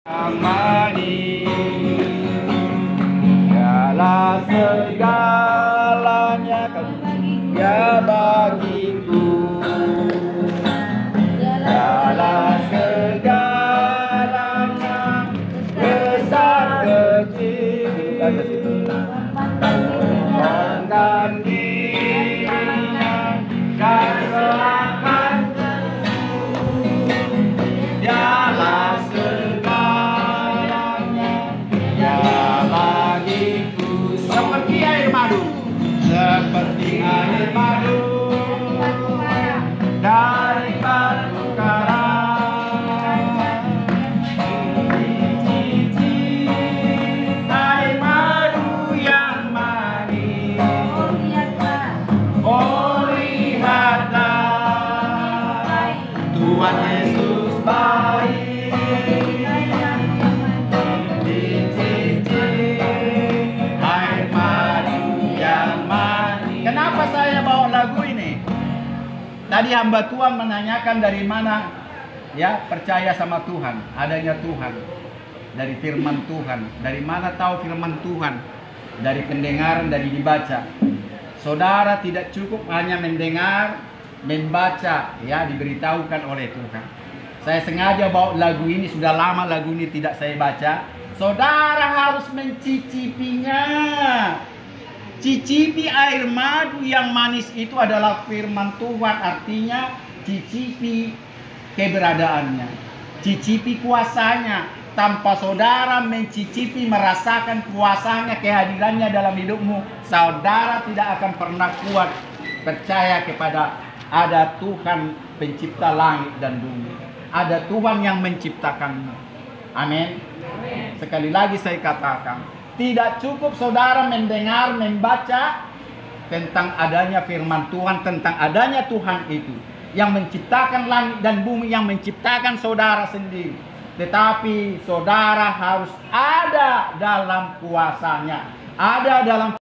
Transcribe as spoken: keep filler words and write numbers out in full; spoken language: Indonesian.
Amani, dialah segalanya ya bagiku, dialah segalanya besar kecil, banggakan dirinya dan serahkan, dialah seperti air madu, seperti air madu dari batu karang. Cici air madu yang manis. Oh lihatlah, Tuhan Yesus baik. Kenapa saya bawa lagu ini? Tadi hamba Tuhan menanyakan dari mana ya percaya sama Tuhan, adanya Tuhan, dari firman Tuhan. Dari mana tahu firman Tuhan? Dari pendengaran, dari dibaca. Saudara tidak cukup hanya mendengar, membaca, ya diberitahukan oleh Tuhan. Saya sengaja bawa lagu ini, sudah lama lagu ini tidak saya baca. Saudara harus mencicipinya. Cicipi air madu yang manis itu adalah firman Tuhan, artinya cicipi keberadaannya, cicipi kuasanya. Tanpa saudara mencicipi, merasakan kuasanya, kehadirannya dalam hidupmu, saudara tidak akan pernah kuat percaya kepada ada Tuhan pencipta langit dan bumi, ada Tuhan yang menciptakanmu. Amin. Sekali lagi saya katakan, tidak cukup saudara mendengar, membaca tentang adanya firman Tuhan, tentang adanya Tuhan itu yang menciptakan langit dan bumi, yang menciptakan saudara sendiri. Tetapi saudara harus ada dalam kuasanya, ada dalam